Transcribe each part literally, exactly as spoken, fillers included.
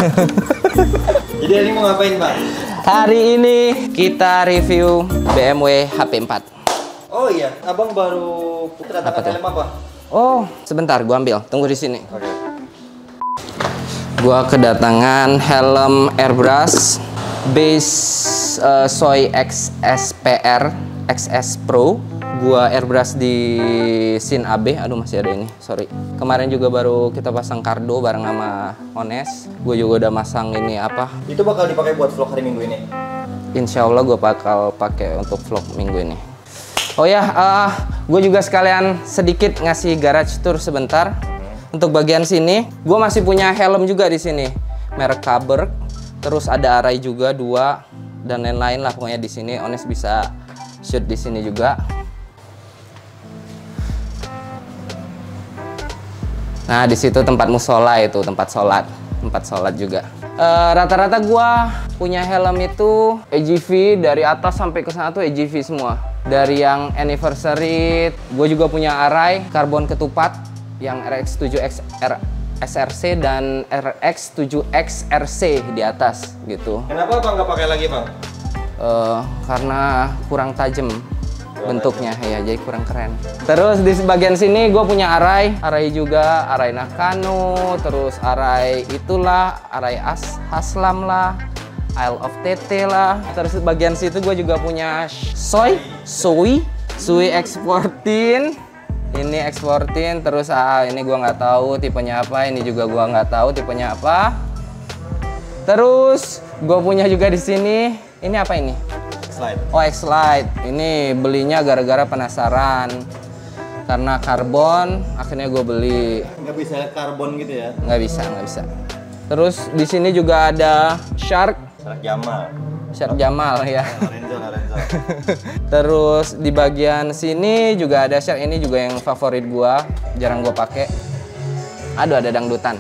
Jadi hari ini mau ngapain, Bang? Hari ini kita review B M W H P empat. Oh iya, Abang baru kedatangan helm apa? Oh, sebentar, gua ambil. Tunggu di sini. Oke. Gua kedatangan helm airbrush base uh, Soy X S P R X S Pro. Gua airbrush di Shin A B. Aduh, masih ada ini, sorry. Kemarin juga baru kita pasang kardo bareng sama Ones. Gue juga udah masang ini apa? Itu bakal dipakai buat vlog hari Minggu ini? Insya Allah gue bakal pakai untuk vlog minggu ini. Oh ya, uh, gue juga sekalian sedikit ngasih garage tour sebentar. Untuk bagian sini, gue masih punya helm juga di sini, merek Kaberg. Terus ada arai juga dua dan lain-lain lah pokoknya di sini. Ones bisa shoot di sini juga. Nah, di situ tempat musola itu, tempat sholat, tempat sholat juga. Rata-rata uh, gua punya helm itu A G V dari atas sampai ke sana tuh A G V semua. Dari yang anniversary, gue juga punya arai karbon ketupat yang R X tujuh X S R C dan R X tujuh X R C di atas gitu. Kenapa Bang nggak pakai lagi, Bang? Uh, karena kurang tajam bentuknya ya, jadi kurang keren. Terus di bagian sini gue punya arai, arai juga, arai Nakano, terus arai itulah, arai As Haslam lah, Isle of T T lah. Terus bagian situ gue juga punya Soy, Soy, Soy X empat belas. Ini X empat belas, terus ah ini gue nggak tahu tipenya apa, ini juga gue nggak tahu tipenya apa. Terus gue punya juga di sini, ini apa ini? Slide. Oh, X-Lite. Ini belinya gara-gara penasaran. Karena karbon, akhirnya gue beli. Nggak bisa lihat karbon gitu ya? Nggak bisa, nggak bisa. Terus di sini juga ada Shark. Shark Jamal. Shark Jamal ya. Lorenzo, Lorenzo. Terus di bagian sini juga ada Shark. Ini juga yang favorit gue. Jarang gue pakai. Aduh, ada dangdutan.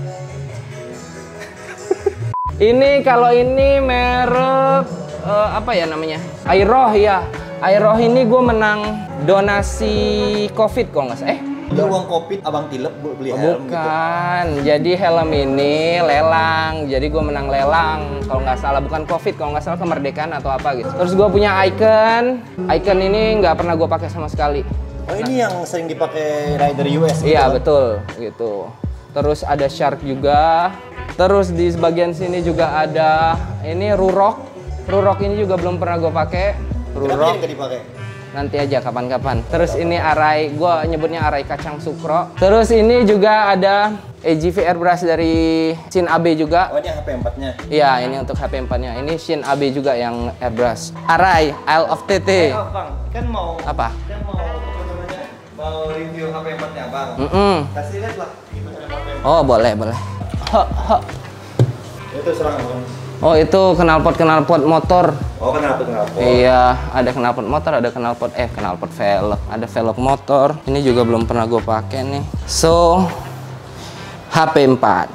Ini kalau ini merek Uh, apa ya namanya? Airoh ya. Airoh ini gue menang donasi COVID kalau nggak salah. Eh, itu uang COVID abang tilep beli helm. Bukan. Gitu. Jadi helm ini lelang. Jadi gue menang lelang kalau nggak salah. Bukan COVID kalau nggak salah, kemerdekaan atau apa gitu. Terus gue punya Icon. Icon ini nggak pernah gue pakai sama sekali. Oh, ini yang sering dipakai rider U S gitu? Iya, kan? Betul gitu. Terus ada Shark juga. Terus di bagian sini juga ada ini Rurok. Rurok ini juga belum pernah gue pakai. Rurok dipakai? Nanti aja kapan-kapan. Terus ini arai, gue nyebutnya arai kacang sukro. Terus ini juga ada A G V airbrush dari Shin A B juga. Oh, ini H P empat-nya? Iya, ini untuk H P empat-nya. Ini Shin A B juga yang airbrush. Arai Isle of T T. Eh, oh, Bang, kan mau apa? Kan mau apa namanya? Mau review H P empat-nya, Bang. Mm -mm. Kasih lihat lah gimana H P empat. Oh, boleh, boleh. Ho, ho. Itu serang, Bang. Oh, itu knalpot knalpot motor. Oh, knalpot knalpot. Iya, ada knalpot motor, ada knalpot eh knalpot velg, ada velg motor. Ini juga belum pernah gue pakai nih. So, H P empat.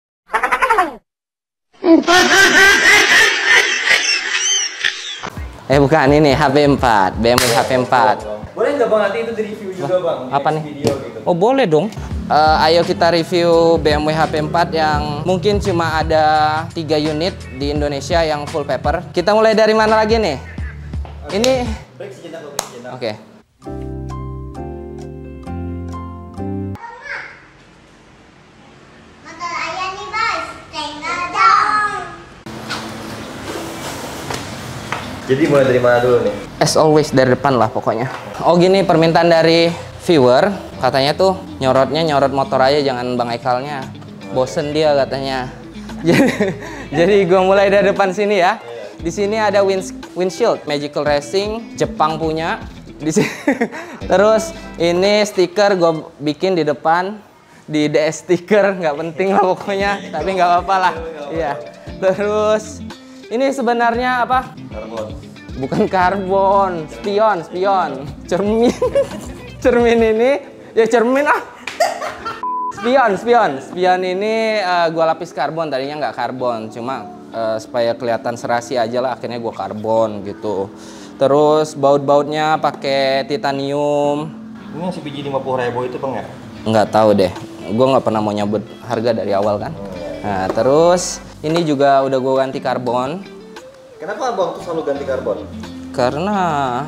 Eh bukan, ini H P empat, B M W H P empat. Boleh nggak Bang nanti itu di-review juga, Bang? Apa nih? Video gitu. Oh, boleh dong. Uh, ayo kita review B M W H P empat yang mungkin cuma ada tiga unit di Indonesia yang full paper. Kita mulai dari mana lagi nih? Okay. Ini break sejenak, break sejenak. Oke. Okay. Motor ayah nih, Bos. Tinggal dong. Jadi mulai dari mana dulu nih? As always dari depan lah pokoknya. Oh, gini permintaan dari viewer, katanya tuh nyorotnya nyorot motor aja, jangan Bang Ekalnya. Bosen dia katanya. Jadi gue mulai dari depan sini ya. Di sini ada wind, windshield Magical Racing, Jepang punya. Di sini. Terus ini stiker gue bikin di depan, di D S stiker, nggak penting lah pokoknya, tapi nggak apa-apa lah. Iya. Terus ini sebenarnya apa? Karbon. Bukan karbon, spion, spion, cermin. Cermin ini, ya cermin ah. Spion, spion, spion ini uh, gue lapis karbon, tadinya nggak karbon, cuma uh, supaya kelihatan serasi aja lah, akhirnya gue karbon gitu. Terus baut-bautnya pakai titanium. Ini yang C P G lima puluh ribu itu Bang ya? Nggak tahu deh, gue nggak pernah mau nyebut harga dari awal kan. Nah terus Ini juga udah gue ganti karbon. Kenapa abang tuh selalu ganti karbon? Karena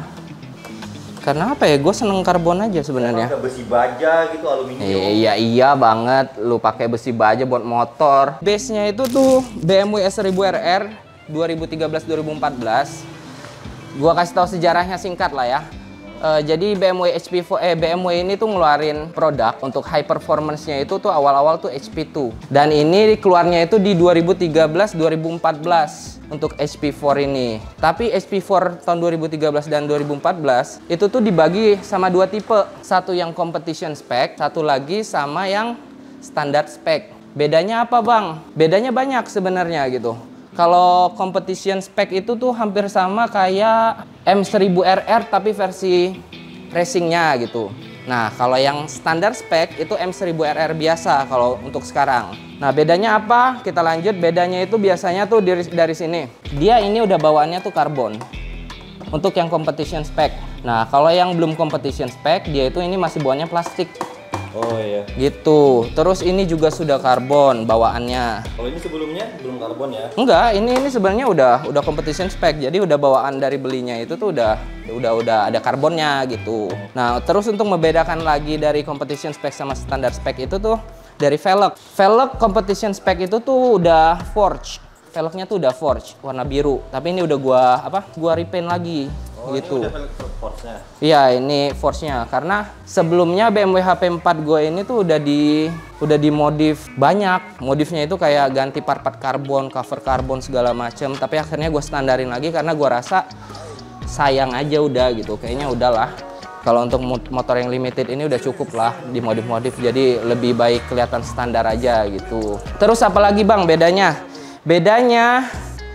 karena apa ya? Gue seneng karbon aja sebenarnya. Pakai besi baja gitu, aluminium. Iya iya banget. Lu pakai besi baja buat motor. Base-nya itu tuh B M W S seribu R R dua ribu tiga belas dua ribu empat belas. Gua kasih tahu sejarahnya singkat lah ya. Uh, jadi B M W H P empat, eh, B M W ini tuh ngeluarin produk untuk high performance-nya itu tuh awal-awal tuh H P dua. Dan ini keluarnya itu di dua ribu tiga belas dua ribu empat belas untuk H P empat ini. Tapi H P empat tahun dua ribu tiga belas dan dua ribu empat belas itu tuh dibagi sama dua tipe. Satu yang competition spec, satu lagi sama yang standar spec. Bedanya apa, Bang? Bedanya banyak sebenarnya gitu. Kalau competition spec itu tuh hampir sama kayak M seribu R R tapi versi racingnya gitu. Nah, kalau yang standar spec itu M seribu R R biasa kalau untuk sekarang. Nah, bedanya apa? Kita lanjut. Bedanya itu biasanya tuh dari, dari sini. Dia ini udah bawaannya tuh karbon. Untuk yang competition spec. Nah, kalau yang belum competition spec, dia itu ini masih bawaannya plastik. Oh iya. Gitu. Terus ini juga sudah karbon bawaannya. Kalau ini sebelumnya belum karbon ya? Enggak, ini ini sebenarnya udah udah competition spec. Jadi udah bawaan dari belinya itu tuh udah udah udah ada karbonnya gitu. Nah, terus untuk membedakan lagi dari competition spec sama standar spec itu tuh dari velg. Velg competition spec itu tuh udah forge. Velgnya tuh udah forge warna biru. Tapi ini udah gua apa? Gua repaint lagi. Oh, gitu. Ini udah force-nya. Iya, ini force-nya karena sebelumnya B M W H P empat gue ini tuh udah di udah dimodif banyak. Modifnya itu kayak ganti part-part karbon, cover karbon segala macem. Tapi akhirnya gue standarin lagi karena gue rasa sayang aja udah gitu. Kayaknya udahlah. Kalau untuk motor yang limited ini udah cukup lah dimodif-modif. Jadi lebih baik kelihatan standar aja gitu. Terus apalagi, Bang, bedanya? Bedanya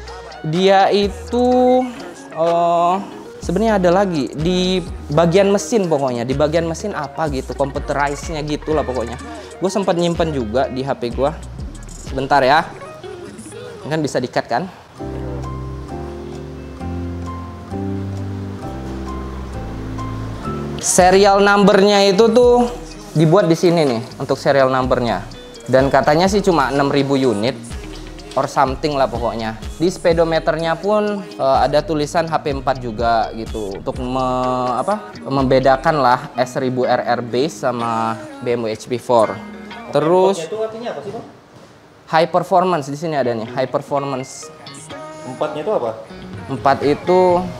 dia itu oh sebenarnya ada lagi di bagian mesin pokoknya. Di bagian mesin apa gitu, computerize-nya gitu lah pokoknya. Gue sempat nyimpen juga di H P gue. Sebentar ya. Ini kan bisa di-cut kan? Serial number-nya itu tuh dibuat di sini nih untuk serial number-nya. Dan katanya sih cuma enam ribu unit. Or something lah pokoknya. Di speedometernya pun uh, ada tulisan H P empat juga gitu untuk me, apa, membedakan lah S seribu R R base sama B M W H P empat. Terus itu artinya apa sih, Bang? High performance di sini ada nih, high performance. Empatnya itu apa? Empat itu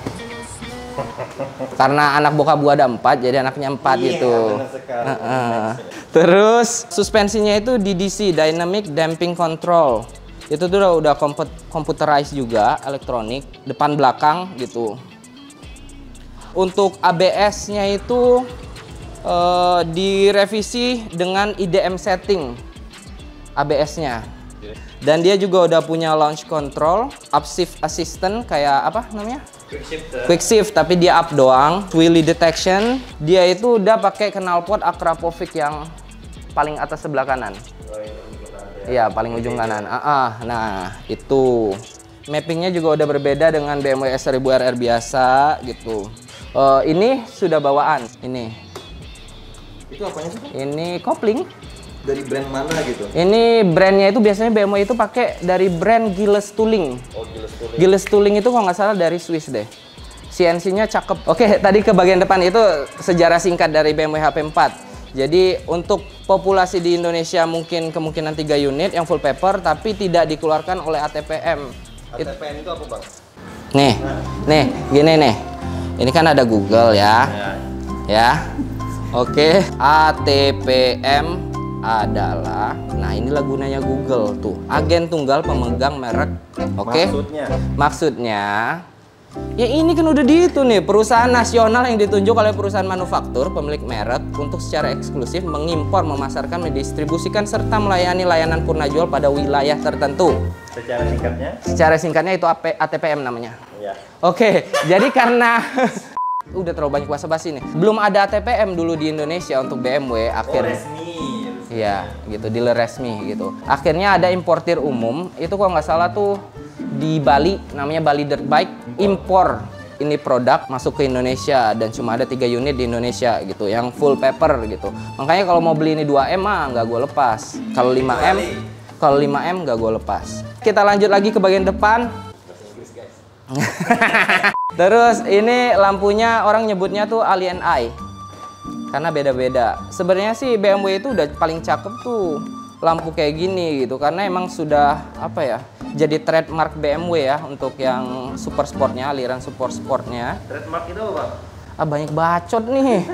karena anak bokap gua ada empat, jadi anaknya empat iya, gitu. Uh -uh. Terus suspensinya itu D D C, Dynamic Damping Control. Itu tuh udah, udah computerized juga, elektronik, depan belakang gitu. Untuk A B S-nya itu uh, direvisi dengan I D M setting A B S-nya. Dan dia juga udah punya launch control, upshift assistant kayak apa namanya? Quick shift. Quick shift, tapi dia up doang. Wheelie detection, dia itu udah pakai knalpot Akrapovic yang paling atas sebelah kanan. Iya, paling ujung kanan. Ah, ah, nah itu mappingnya juga udah berbeda dengan B M W S seribu R R biasa gitu. Uh, ini sudah bawaan. Ini. Itu apanya sih, Bang? Ini kopling. Dari brand mana gitu? Ini brandnya itu biasanya B M W itu pakai dari brand Gilles Tooling. Oh, Gilles Tooling. Gilles Tooling itu kalau nggak salah dari Swiss deh. C N C-nya cakep. Oke, tadi ke bagian depan itu sejarah singkat dari B M W H P empat. Jadi untuk populasi di Indonesia mungkin kemungkinan tiga unit yang full paper tapi tidak dikeluarkan oleh A T P M. A T P M itu apa, Bang? Nih, nih, gini nih. Ini kan ada Google ya. Ya. Ya. Oke, A T P M adalah, nah inilah gunanya Google tuh, agen tunggal pemegang merek. Oke. Maksudnya? Maksudnya ya ini kan udah di itu nih, perusahaan nasional yang ditunjuk oleh perusahaan manufaktur pemilik merek untuk secara eksklusif mengimpor, memasarkan, mendistribusikan serta melayani layanan purna jual pada wilayah tertentu. Secara singkatnya? Secara singkatnya itu A T P M namanya. Ya. Oke, jadi karena udah terlalu banyak basa-basi nih. Belum ada A T P M dulu di Indonesia untuk B M W akhirnya. Oh, resmi. Iya, gitu, dealer resmi gitu. Akhirnya ada importir umum, itu kalau nggak salah tuh di Bali, namanya Bali Dirt Bike, impor ini produk masuk ke Indonesia dan cuma ada tiga unit di Indonesia gitu, yang full paper gitu. Makanya kalau mau beli ini dua M mah nggak gue lepas. Kalau lima M, Kalau lima M nggak gue lepas. Kita lanjut lagi ke bagian depan. Terus ini lampunya orang nyebutnya tuh Alien Eye. Karena beda-beda. Sebenarnya sih B M W itu udah paling cakep tuh lampu kayak gini gitu. Karena emang sudah apa ya? Jadi trademark B M W ya untuk yang super sportnya, aliran super sportnya. Trademark itu apa, Bang? Ah banyak bacot nih.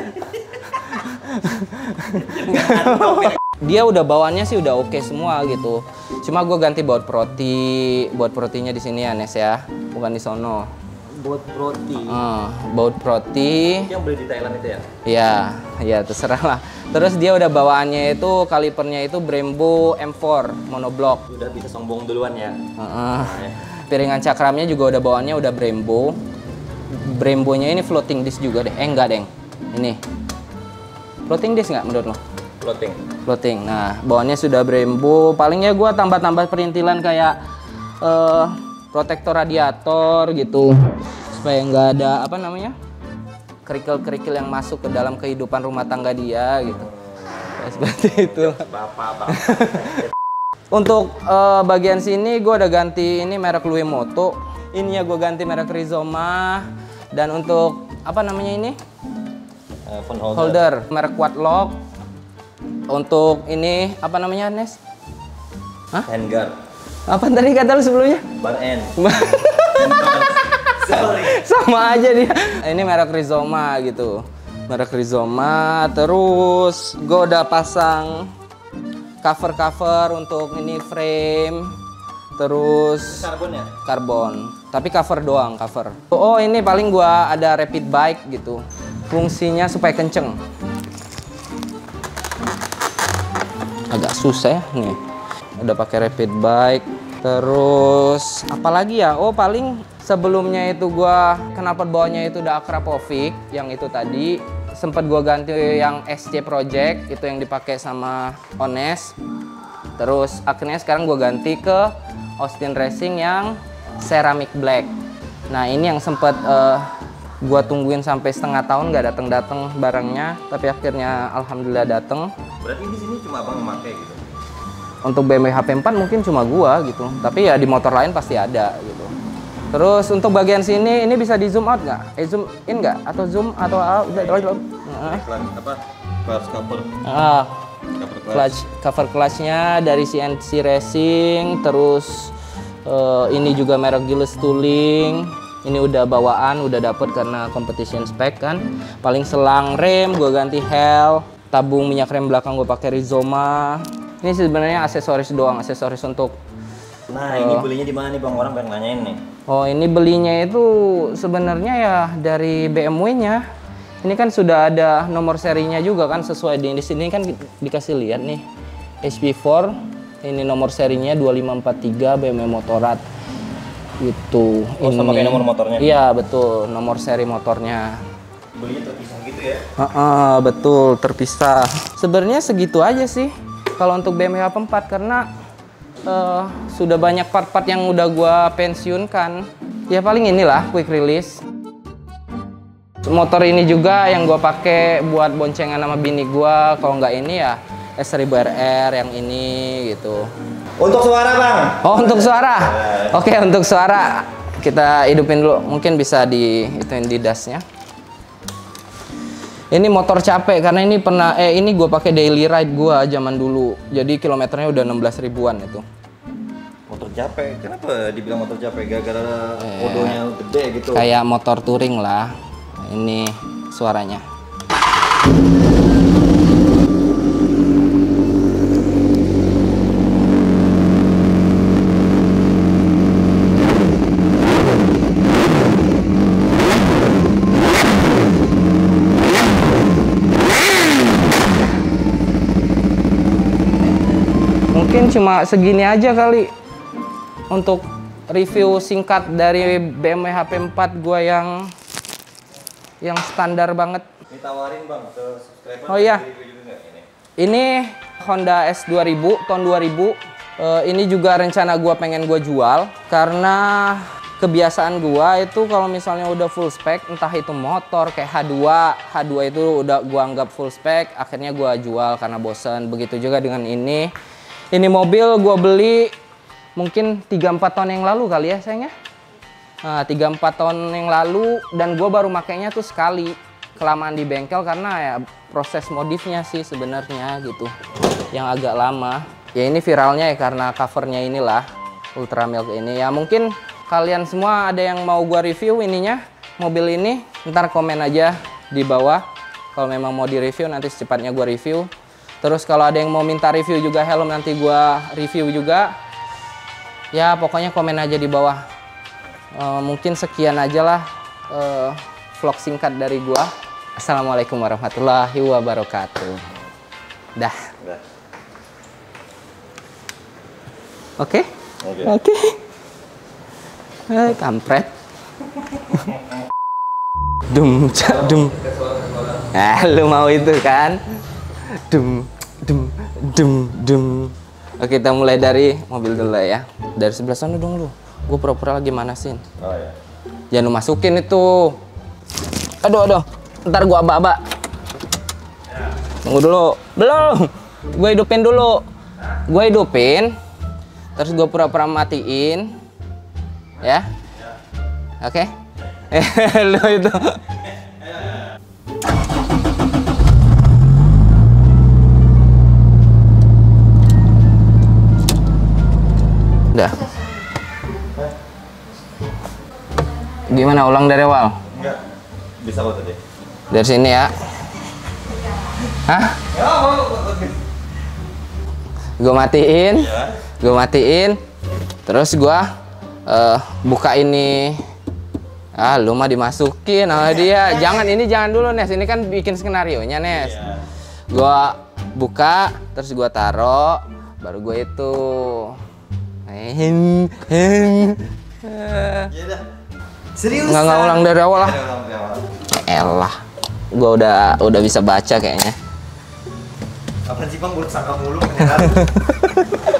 Dia udah bawaannya sih udah oke semua gitu. Cuma gue ganti baut proti, baut protinya di sini ya Nes ya, bukan di sono. Baut proti. Uh, baut proti. Yang beli di Thailand itu ya? Iya, ya terserah lah. Terus dia udah bawaannya itu kalipernya itu Brembo M empat monoblock. Udah bisa sombong duluan ya. Uh -uh. Piringan cakramnya juga udah bawaannya udah Brembo. Brembonya ini floating disc juga deh. Eh enggak deng. Ini floating disc nggak menurut lo? Floating. Floating. Nah, bawaannya sudah Brembo. Palingnya gue tambah-tambah perintilan kayak uh, protektor radiator gitu, supaya nggak ada apa namanya kerikil-kerikil yang masuk ke dalam kehidupan rumah tangga dia gitu. Ya, seperti itu. Bapak, bang. Untuk uh, bagian sini gue udah ganti ini merek Louis Moto. Ini ya gue ganti merek Rizoma. Dan untuk apa namanya ini? Uh, phone holder. Holder merek Quadlock. Untuk ini apa namanya Nes? Hah? Handguard. Apa tadi kata lu sebelumnya? Bar N. Sorry. Sama aja dia. Ini merek Rizoma gitu. Merek Rizoma. Terus gue udah pasang cover-cover untuk ini frame. Terus Karbon ya? Karbon. Tapi cover doang, cover. Oh, ini paling gua ada rapid bike gitu. Fungsinya supaya kenceng. Agak susah ya nih. Udah pakai rapid bike. Terus apalagi ya? Oh, paling sebelumnya itu gua kenapa bawahnya itu udah Akrapovic yang itu tadi. Sempat gua ganti yang S C Project itu yang dipakai sama Ones. Terus akhirnya sekarang gua ganti ke Austin Racing yang ceramic black. Nah, ini yang sempat uh, gua tungguin sampai setengah tahun nggak datang-datang barangnya, tapi akhirnya alhamdulillah datang. Berarti di sini cuma abang memakai gitu. Untuk B M W H P empat mungkin cuma gua gitu, tapi ya di motor lain pasti ada gitu. Terus untuk bagian sini ini bisa di zoom out nggak? Eh zoom in nggak? Atau zoom atau ah, udah udah. Nah. Apa? Clutch cover. Ah, Cover clutch. clutch cover clutchnya dari C N C Racing. Terus uh, ini juga merek Gilles Tooling. Ini udah bawaan, udah dapet karena competition spec kan. Paling selang rem gue ganti Hell. Tabung minyak rem belakang gue pakai Rizoma. Ini sebenarnya aksesoris doang, aksesoris untuk. Nah, ini belinya di mana nih Bang? Orang pengen nanyain nih. Oh, ini belinya itu sebenarnya ya dari B M W-nya. Ini kan sudah ada nomor serinya juga kan, sesuai di, di sini kan dikasih lihat nih. H P empat, ini nomor serinya dua lima empat tiga B M W Motorrad. Itu. Oh, sama kayak nomor motornya? Iya, betul, nomor seri motornya. Belinya terpisah gitu ya? Uh, uh, betul, terpisah. Sebenarnya segitu aja sih kalau untuk B M W H P empat karena uh, sudah banyak part-part yang udah gua pensiunkan. Ya paling inilah quick release. Motor ini juga yang gua pakai buat boncengan sama bini gua. Kalau nggak ini ya S seribu R R yang ini gitu. Untuk suara Bang. Oh, untuk suara. Oke, untuk suara kita hidupin dulu. Mungkin bisa di ituin di dasnya. Ini motor capek karena ini pernah eh ini gue pakai daily ride gua zaman dulu. Jadi kilometernya udah enam belas ribuan itu. Motor capek. Kenapa dibilang motor capek? Gara-gara eh, odonya gede gitu. Kayak motor touring lah. Ini suaranya. Mungkin cuma segini aja kali untuk review singkat dari B M W H P empat gua yang yang standar banget. Ini tawarin Bang ke subscriber. Oh iya. Ini. Ini Honda S dua ribu tahun dua ribu. Uh, ini juga rencana gua pengen gua jual karena kebiasaan gua itu kalau misalnya udah full spec, entah itu motor kayak H dua, H dua itu udah gua anggap full spec, akhirnya gua jual karena bosen. Begitu juga dengan ini. Ini mobil gue beli mungkin tiga empat tahun yang lalu kali ya sayangnya. Nah, tiga empat tahun yang lalu dan gue baru makainya tuh sekali. Kelamaan di bengkel karena ya proses modifnya sih sebenarnya gitu. Yang agak lama. Ya ini viralnya ya karena covernya inilah Ultra Milk ini. Ya mungkin kalian semua ada yang mau gue review ininya, mobil ini. Ntar komen aja di bawah. Kalau memang mau di review nanti secepatnya gue review. Terus kalau ada yang mau minta review juga helm nanti gue review juga. Ya pokoknya komen aja di bawah. Uh, mungkin sekian aja lah uh, vlog singkat dari gue. Assalamualaikum warahmatullahi wabarakatuh. Dah. Dah. Oke? Oke. Oke. Eh, kampret. Dum, cak, dum. Ah, lu mau itu kan? Dum, dum, dum, dum. Oke, kita mulai dari mobil dulu ya. Dari sebelah sana dong lu. Gue pura-pura lagi manasin. Oh ya. Jangan lu masukin itu. Aduh, aduh. Ntar gua aba-aba. Tunggu dulu. Belum. Gue hidupin dulu. Gue hidupin. Terus gue pura-pura matiin. Ya. Oke. Okay. Lu itu. Udah. Gimana ulang dari awal? Enggak. Bisa kok tadi. Dari sini ya. Hah? Gue matiin. Ya. Gue matiin. Terus gue uh, buka ini. Ah, lu mah dimasukin sama dia. Jangan ini jangan dulu Nes. Ini kan bikin skenario nya Nes. Iya. Gue buka, terus gue taro, baru gue itu. Hen, hen. Ya udah. Serius. Nggak nggak ulang dari awal lah. Udah ulang dari awal. Elah, gue udah udah bisa baca kayaknya. Apaan sih Bang, gue sangka mulu beneran.